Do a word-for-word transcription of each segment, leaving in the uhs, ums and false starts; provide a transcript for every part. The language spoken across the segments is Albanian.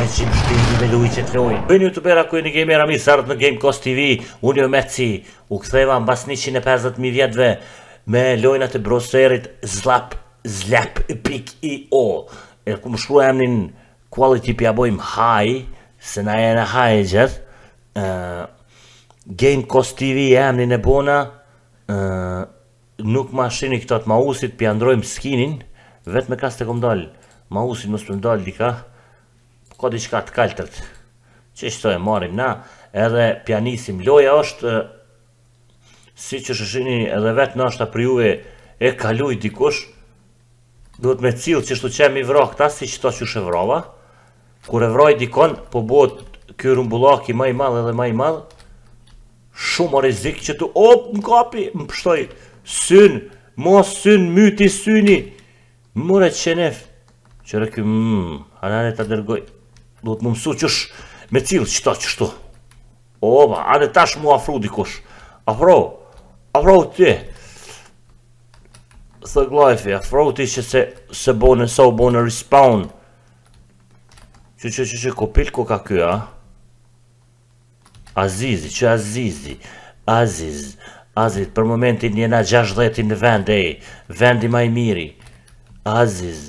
treqim shpingi me lujqet loj. Bëjnë youtubera ku e një gamera mi sardë në Gamecast T V, unë jo Meci, u ktheva mbas njëqind e pesëdhjetë mijë vjetëve me lojnat e browserit Zlap, Zlap pik i o. E ku më shkrua emnin quality pja bojmë high, se na e në high e gjithë. Uh, Gamecast T V emnin e bona, uh, nuk ma shini këto të mausit, pja ndrojmë skinin, vetë me kas të kom dalë. Mausin mos për ndalë dika, ka diçka të kaltërt. Që shto e marim na, edhe pianisim. Loja është, si që shëshini edhe vetë në është për juve e kaluj dikush, duhet me cilë që shtu qemi vra këta, si që to që shë vrava. Kur e vraj dikon, po bot kjo rumbullaki ma i madh edhe ma i madh, shumë o rizik që tu, op, më kapi, më pështoj, syn, mos syn, myti syni, mure qenef. Qëre kjo, mmm, anane ta dërgoj, duhet më mësu qësh me cilë qëta qështu. Oba, ane tash mu afru dikush. Afro, afro ti. Thug life, afro ti që se, se bone, sa u bone respawn. Që që që që kopil ko ka kjo, a? Azizi, që Azizi, Aziz, Aziz, për momentin njena gjashdhjetë në vend, ej, vendi ma i miri. Aziz.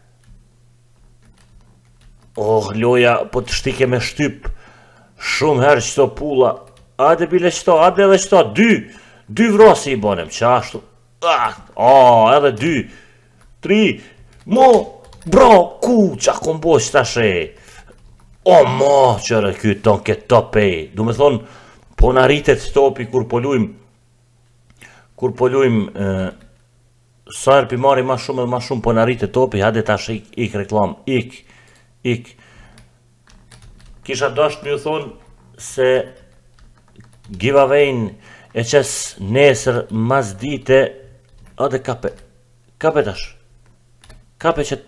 Oh, loja, po të shtike me shtyp, shumë herë qëto pula, ade bile qëto, ade edhe qëto, dy, dy vrosi i bonem, që ashtu, ah, oh, edhe dy, tri, mo, bro, ku, qa kom bo që ta shë, o, mo, qërë kjo ton këtë top e, du me thonë, po në rritet topi kur polujmë, kur polujmë, sa herë pi mari ma shumë edhe ma shumë, po në rritet topi, hade ta shë ik, ik reklam, ik, ik. Kisha dasht më ju thonë se giveaway-n e qes nesër mas dite, ade kape, kape tash, kape që,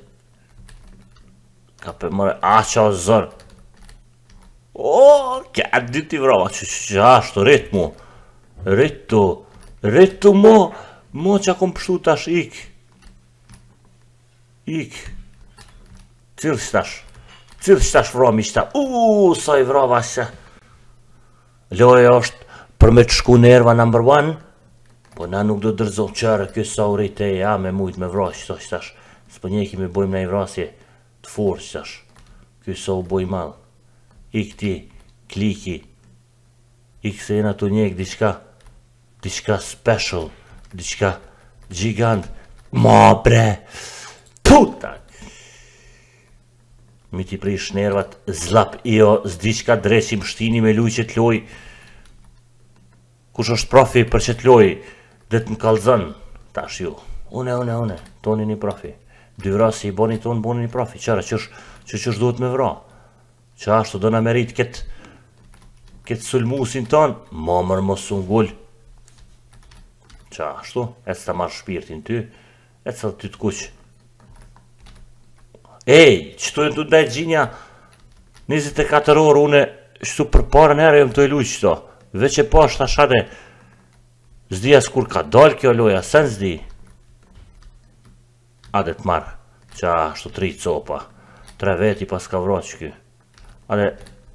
kape mëre, a qa zër, o, kja diti vrava, që që ashtu, rritë mu, rritu, rritu mu, mu që kom pështu tash, ik, ik, cilë që tash, cilë që tash vrami që ta, uuu, sa i vrava se. Loja është për me të shku nerva number one, po na nuk do dërzo qërë kjo sa u rejtë e ja me mujt me vra që tash, tash, s'po njeki me bojmë na i vrasje të forë që tash, kjo sa u boj malë, ik ti, kliki, ik se jena të njek diçka, diçka special, diçka gjigant, ma bre, puta, mi ti prish nervat, zlap io, zdiqka dresim shtini me luj që t'loj, kush është profi për që t'loj, dhe të më kalzën, tash ju, une, une, une, toni një profi, dy vra si i boni tonë, boni një profi, qëra qësh, që qësh duhet me vra, që ashtu do në merit këtë, këtë sulmusin tonë, ma mërë mos unë gull, që ashtu, e të ta marrë shpirtin ty, e të ty të kuqë. Ej, qëtu e të ndaj gjinja njëzet e katër orë, une shtu për parën ere jëmë të e lujë qëto, veç e pas të ashade, zdi as kur ka dalë kjo loja, sen zdi, ade të marë, që ashtu tri copa, tre veti pas ka vra që kjo, ade,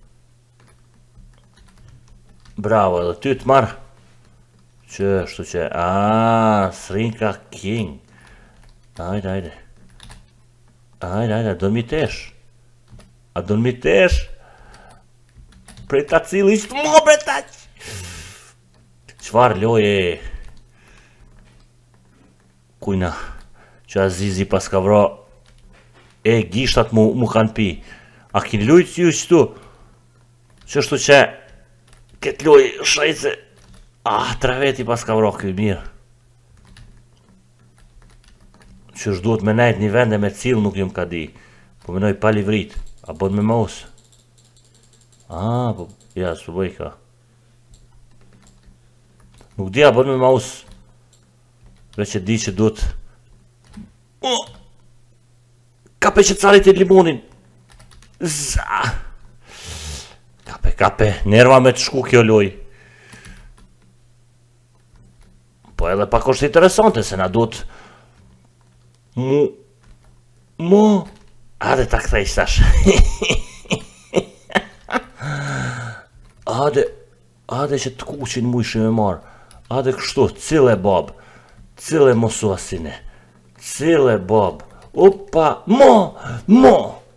bravo, edhe ty të marë, që ashtu që, aaa, Srinka King, ajde, ajde, ajde, ajde, do mi tesh, a do mi tesh, prej ta cili ishtë mo bre taq, qfar loje, kujna, që Azizi pas ka vra, e gishtat mu, mu kanë pi, a kin lujt ju qëtu, që shtu që, këtë loj shajce, ah, tre veti pas ka vra kjo mirë, që është duhet me najt një vende me cilë nuk jëmë ka di, po menoj pa livrit, a bod me mouse, a, po, ja, së bëj ka, nuk di a bod me mouse, veç e di që duhet, o, kape që carit e limonin, za, kape, kape, nerva me të shku kjo loj, po edhe pak është interesante, se na duhet, mu, mu, hajde ta kthej tash. Ade, ade që të kuqin mujshë me marë. Ade kështu, cile bab. Cile mosuasine. Cile bab. Opa, mo, mo.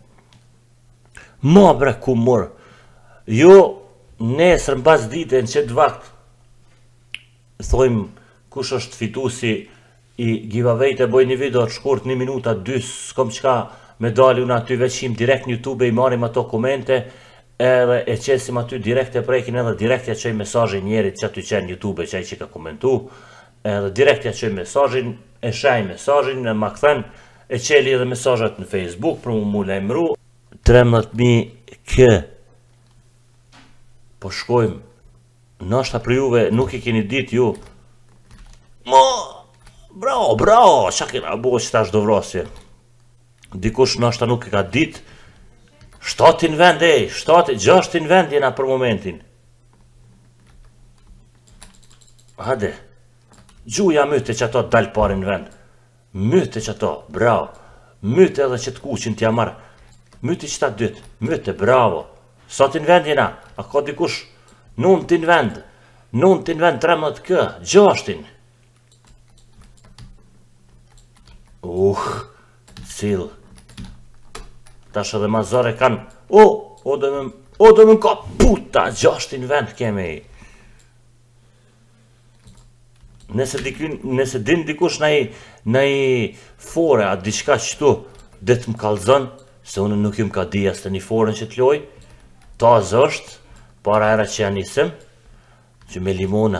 Mo bre ku mërë. Jo, nesër në bas dite në qëtë vakt. Thojmë, kush është fitusi i giveaway të boj një video të shkurt një minuta, dy, s'kom qka me dali unë aty veqim direkt në YouTube i marim ato komente edhe e qesim aty direkt e prekin edhe direkt ja qoj mesajin njerit që aty qenë YouTube që ai që ka komentu edhe direkt ja qoj mesajin e shaj mesajin e ma këthen e qeli edhe mesajat në Facebook për mu mu lejmru trembëdhjetë mijë kë po shkojmë nashta për juve nuk i keni dit ju mo bravo bravo qa kena bo që ta shdovrosje dikush nashta nuk e ka dit shtatin vend ej shtatin gjashtin vend jena për momentin hade gjuja myte që ato dal parin vend myte që ato bravo myte edhe që të kuqin t'ja marr myte që ta dyt myte bravo satin vend jena a ka dikush nuntin vend nuntin vend trembëdhjetë kë gjashtin uh cil tash edhe mazare kanë o o dhe me o dhe me ka puta gjashtin vend keme nëse dikyn nëse din dikush na i na i fore a diçka qëtu dhe të më kalzon se unë nuk ju më ka di as të një forën që t'loj ta zështë para era që janë nisëm që me limona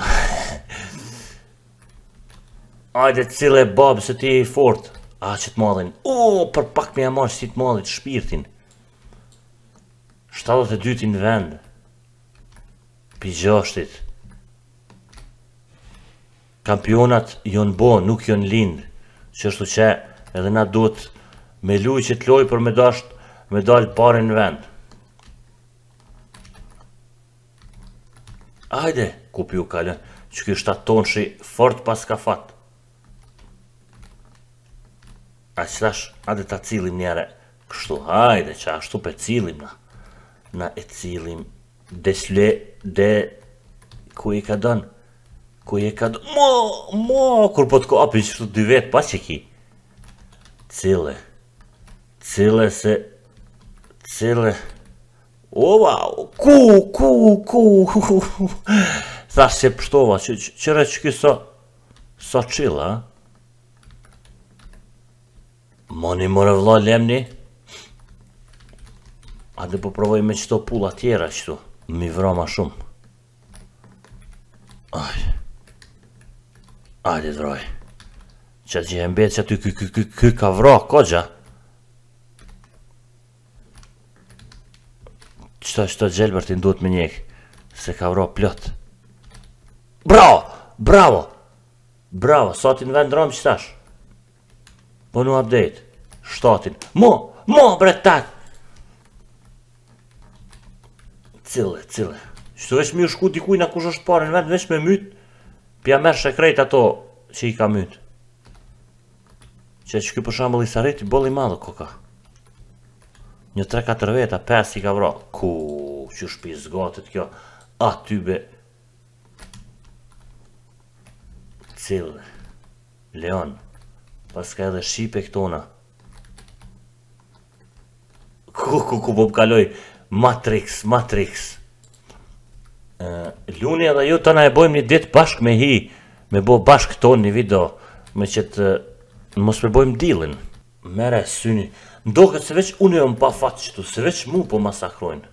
ajde cile babë se ti e i fort a që t'madhin o për pak me jamar që ti t'madhit shpirtin shtatëdhjetë e dytin vend pi gjashtit kampionat jonë bo nuk jonë lind që është që edhe na duhet me luj që t'loj për me dasht me dal parin vend ajde ku pi u kalën që kjo shtatë tonë shi fort pas ka fat a që tash ajde ta cilim njere kështu ajde që ashtu pe cilim na na e cilim desle de ku i ka don ku i ka don mo mo kur po t'ko api që dy vet pas që ki cile cile se cile ova ku ku ku thash se pështova qëre që kjo sa sa qila moni more vla lemni a dhe po provoj me qëto pulla tjera qëtu mi vra ma shumë ajde ajde droj që që e mbet që aty kë ka vra kogja qëto qëto gjelbër ti nduhet me njek se ka vra plot bravo bravo bravo sa ti në vend ram që tash po nu update shtatin mo mo bre tat cile cile qëto veç mi u shku dikujna kush është pare në vend veç me myt pja merë shekrejt ato që i ka myt që që kjo për shambull i sarit i bol i madhë koka një tre katër veta pesë i ka vra ku që shpi zgatit kjo aty be cile Leon pas ka edhe Shqipe këtona ku ku ku po m'kaloj Matrix Matrix Luni edhe ju tëna e bojmë një dit bashk me hi me bo bashk ton një video me qëtë mos me bojmë dealin mere syni ndoket se veç unë jom pa fat qëtu se veç mu po masakrojnë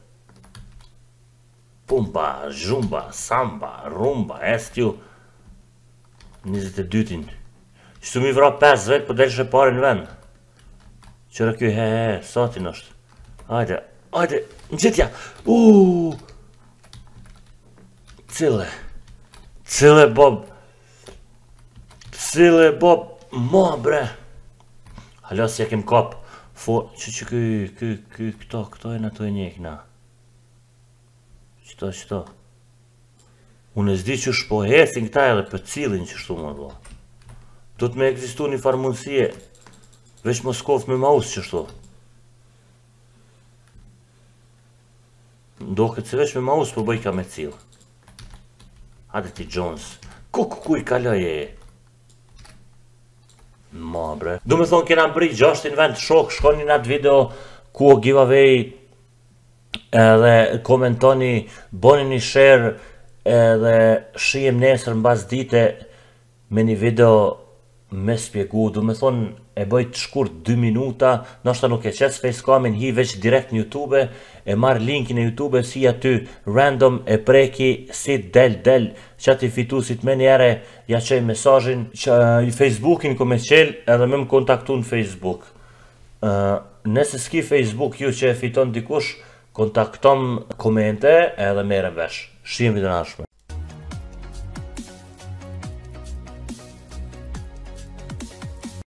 pumba, zhumba, samba, rumba estju njëzet e dytin qëtu mi vra pesë vet po delsh e pare në vend qëra kjo he he satin është ajde ajde në gjithja uuu cile cile bob cile bob ma bre halas ja kem kap fo që që ky ky ky këto këto e në to e njekna qëto qëto unë e zdi që shpo hesin këta edhe për cilin që shtu më do do të me egzistu një farmundësie veç Moskov me maus që shtu do këtë se vesh me mouse po bëj ka me cilë. Hadi ti Jones. Ku ku ku i kaloj e? Ma bre. Du me thonë kena mbri gjashtin vend shok, shkoni në atë video ku o giveaway edhe komentoni, boni një share edhe shijem nesër në bas dite me një video me spjegu, du me thonë e bëjt shkurt dy minuta, nështë nuk e qes facecamin, hi veç direkt në YouTube, e marrë linkin e YouTube, si aty random e preki, si del del, që ati fitusit me njere, ja qej mesajin, që i Facebookin ko me qel, edhe me më kontaktu në Facebook. Uh, nëse s'ki Facebook ju që e fiton dikush, kontaktom komente edhe mere vesh. Shijem video nashme.